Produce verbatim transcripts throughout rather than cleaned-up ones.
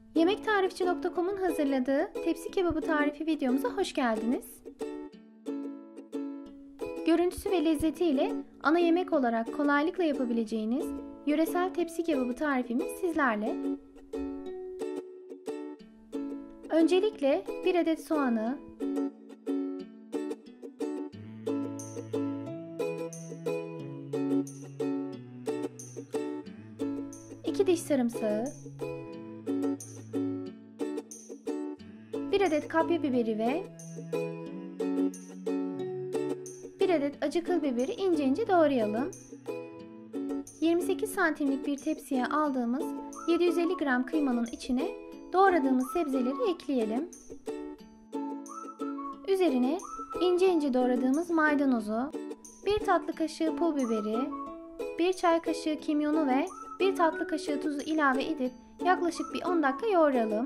Yemektarifçi nokta com'un hazırladığı tepsi kebabı tarifi videomuza hoş geldiniz. Görüntüsü ve lezzetiyle ana yemek olarak kolaylıkla yapabileceğiniz yöresel tepsi kebabı tarifimiz sizlerle. Öncelikle bir adet soğanı, iki diş sarımsağı, bir adet kapya biberi ve bir adet acı kıl biberi ince ince doğrayalım. yirmi sekiz santimlik bir tepsiye aldığımız yedi yüz elli gram kıymanın içine doğradığımız sebzeleri ekleyelim. Üzerine ince ince doğradığımız maydanozu, bir tatlı kaşığı pul biberi, bir çay kaşığı kimyonu ve bir tatlı kaşığı tuzu ilave edip yaklaşık bir on dakika yoğuralım.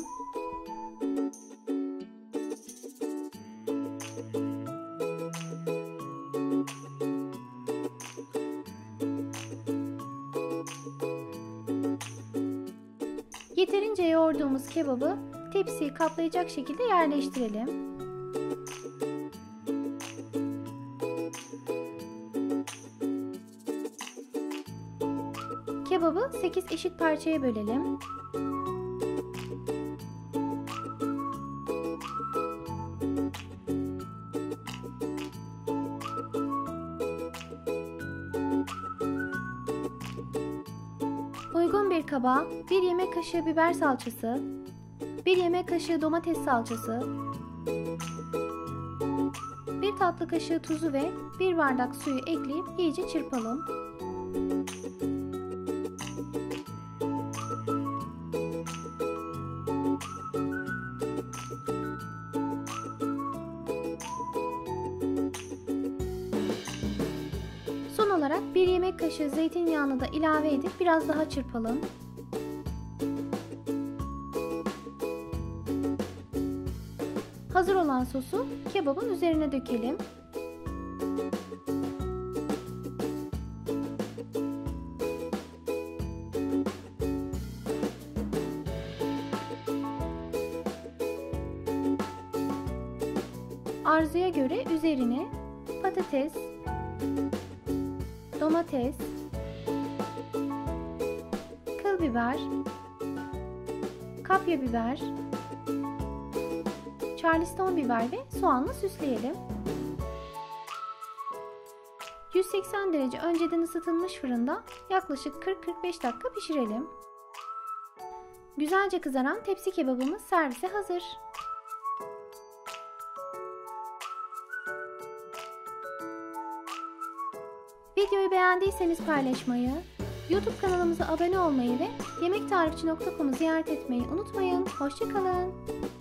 Yeterince yoğurduğumuz kebabı tepsiyi kaplayacak şekilde yerleştirelim. Kebabı sekiz eşit parçaya bölelim. Uygun bir kaba bir yemek kaşığı biber salçası, bir yemek kaşığı domates salçası, bir tatlı kaşığı tuzu ve bir bardak suyu ekleyip iyice çırpalım. Son olarak bir yemek kaşığı zeytinyağını da ilave edip biraz daha çırpalım. Hazır olan sosu kebabın üzerine dökelim. Arzuya göre üzerine patates, domates, kıl biber, kapya biber, Charleston biber ve soğanla süsleyelim. yüz seksen derece önceden ısıtılmış fırında yaklaşık kırk kırk beş dakika pişirelim. Güzelce kızaran tepsi kebabımız servise hazır. Videoyu beğendiyseniz paylaşmayı, YouTube kanalımıza abone olmayı ve yemektarifçi nokta com'u ziyaret etmeyi unutmayın. Hoşça kalın.